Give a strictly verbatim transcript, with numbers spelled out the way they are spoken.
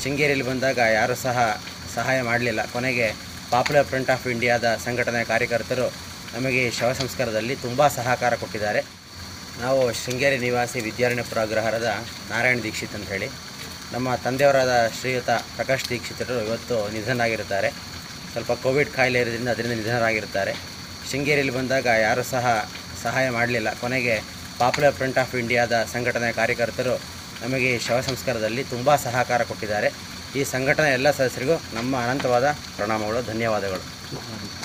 ಶೃಂಗೇರಿಯಲ್ಲಿ ಬಂದಾಗ ಯಾರೂ ಸಹ ಸಹಾಯ ಮಾಡಲಿಲ್ಲ. ಕೊನೆಗೆ ಪಾಪ್ಯುಲರ್ ಫ್ರಂಟ್ ಆಫ್ ಇಂಡಿಯಾದ ಸಂಘಟನೆಯ ಕಾರ್ಯಕರ್ತರು ನಮಗೆ ಶವ ಸಂಸ್ಕಾರದಲ್ಲಿ ತುಂಬ ಸಹಕಾರ ಕೊಟ್ಟಿದ್ದಾರೆ. ನಾವು ಶೃಂಗೇರಿ ನಿವಾಸಿ ವಿದ್ಯಾರಣ್ಯಪುರ ಅಗ್ರಹಾರದ ನಾರಾಯಣ ದೀಕ್ಷಿತ್ ಅಂತ ಹೇಳಿ. ನಮ್ಮ ತಂದೆಯವರಾದ ಶ್ರೀಯುತ ಪ್ರಕಾಶ್ ದೀಕ್ಷಿತರು ಇವತ್ತು ನಿಧನರಾಗಿರುತ್ತಾರೆ. ಸ್ವಲ್ಪ ಕೋವಿಡ್ ಕಾಯಿಲೆ ಇರೋದ್ರಿಂದ ಅದರಿಂದ ನಿಧನರಾಗಿರುತ್ತಾರೆ. ಶೃಂಗೇರಿಯಲ್ಲಿ ಬಂದಾಗ ಯಾರೂ ಸಹ ಸಹಾಯ ಮಾಡಲಿಲ್ಲ. ಕೊನೆಗೆ ಪಾಪ್ಯುಲರ್ ಫ್ರಂಟ್ ಆಫ್ ಇಂಡಿಯಾದ ಸಂಘಟನೆಯ ಕಾರ್ಯಕರ್ತರು ನಮಗೆ ಶವ ಸಂಸ್ಕಾರದಲ್ಲಿ ತುಂಬ ಸಹಕಾರ ಕೊಟ್ಟಿದ್ದಾರೆ. ಈ ಸಂಘಟನೆ ಎಲ್ಲ ಸದಸ್ಯರಿಗೂ ನಮ್ಮ ಅನಂತವಾದ ಪ್ರಣಾಮಗಳು, ಧನ್ಯವಾದಗಳು.